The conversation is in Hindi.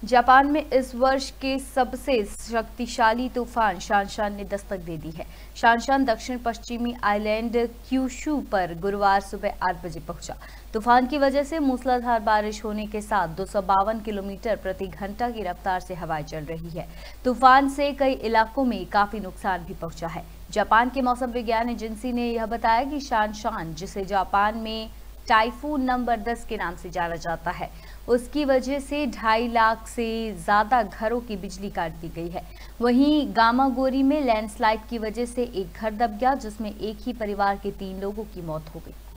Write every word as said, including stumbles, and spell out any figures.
जापान में इस वर्ष के सबसे शक्तिशाली तूफान शानशान ने दस्तक दे दी है। शानशान दक्षिण पश्चिमी आइलैंड क्यूशू पर गुरुवार सुबह आठ बजे पहुंचा। तूफान की वजह से मूसलाधार बारिश होने के साथ दो सौ बावन किलोमीटर प्रति घंटा की रफ्तार से हवाएं चल रही है। तूफान से कई इलाकों में काफी नुकसान भी पहुंचा है। जापान के मौसम विज्ञान एजेंसी ने यह बताया कि शानशान, जिसे जापान में टाइफून नंबर दस के नाम से जाना जाता है, उसकी वजह से ढाई लाख से ज्यादा घरों की बिजली काट दी गई है। वहीं गामागोरी में लैंडस्लाइड की वजह से एक घर दब गया, जिसमें एक ही परिवार के तीन लोगों की मौत हो गई।